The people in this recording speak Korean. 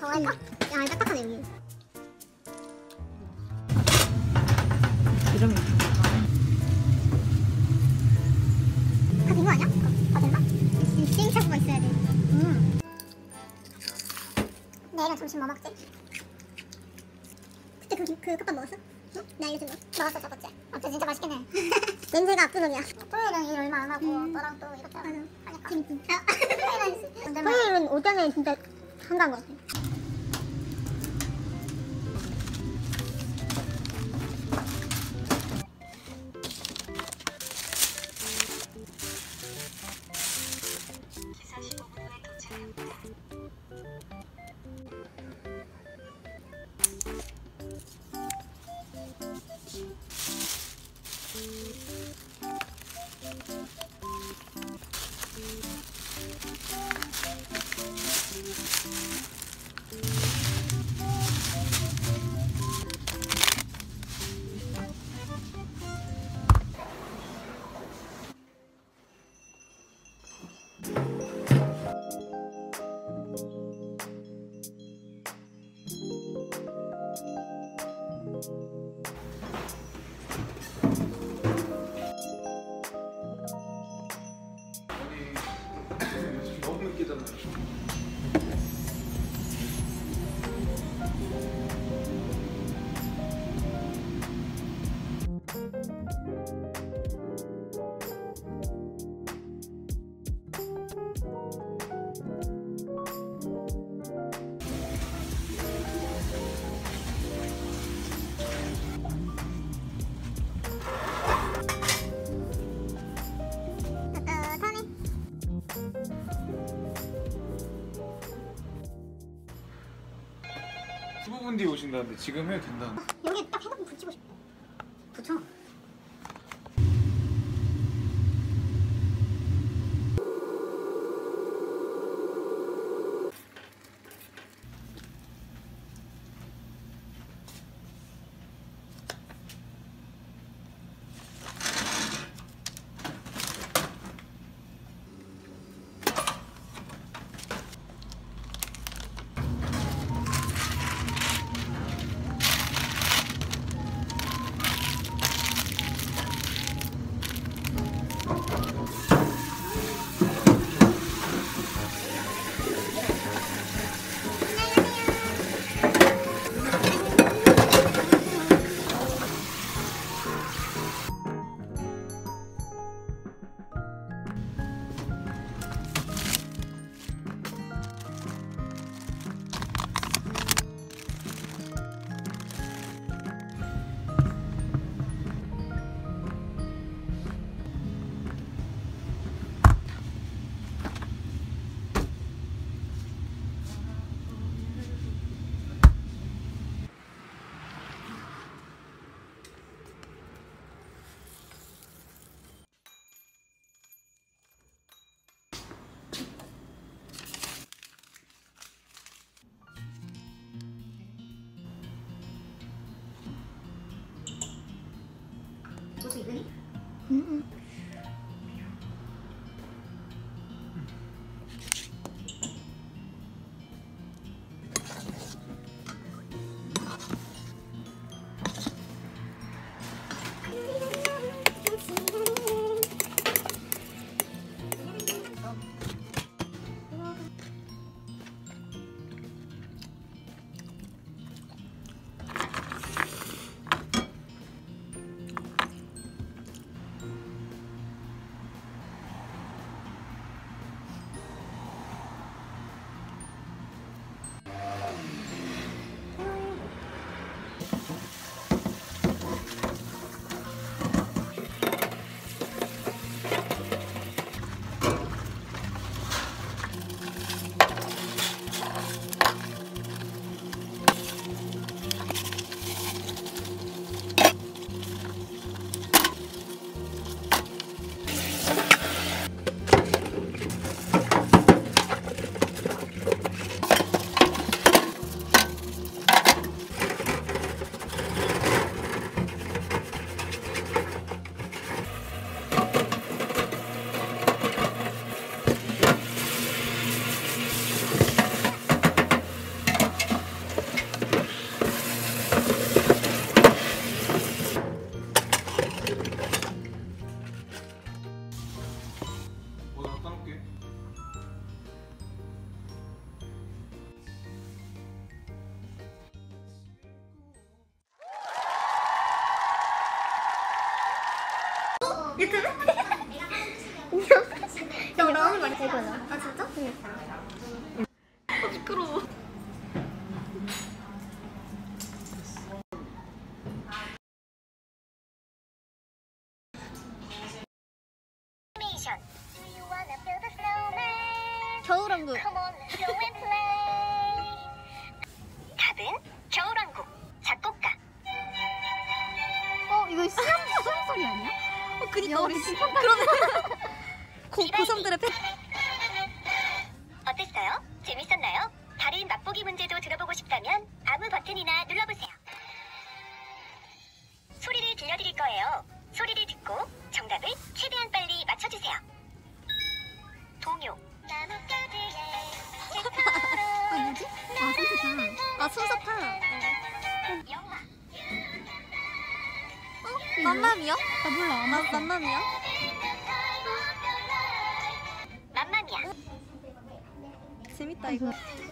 더 할까? 야, 딱딱하네 여기. 이러면 다 된 거 아니야? 다 됐나? 시행착오가 있어야 돼. 내일은 점심 뭐 먹지? 그때 그 컵밥 먹었어? 응? 나 알려준 거? 먹었어 저번째. 아무튼 진짜 맛있겠네. 냄새가 압도적이야. 토요일은 일 얼마 안 하고 너랑 또 이렇게 하니까 재밌지. 토요일은 올 때는 진짜 한가한 거 같아. 기사 15분 후에 도착합니다. 너무 늦게잖아요. 따뜻하네. 15분 뒤에 오신다는데 지금 해도 된다는데. 여기 딱 핸드폰 붙이고 싶어. 붙여. 소스 익으니? 유튜브? 야, 나 하는 말이 이거야. 아, 진짜? 응. 시끄러워. 겨울왕국. 답은 겨울왕국 작곡가. 이거 수영 소리 아니야? 그니까 우리 진짜 그러면 고삼들의 팬. 어땠어요? 재밌었나요? 다른 맛보기 문제도 들어보고 싶다면 아무 버튼이나 눌러보세요. 소리를 들려드릴 거예요. 소리를 듣고 정답을 최대한 빨리 맞춰주세요. 동요. 뭐지? 아, 솜사탕. 영화. 맘마미야? 나 몰라. 맘마미야? 맘마미아. 재밌다 이거.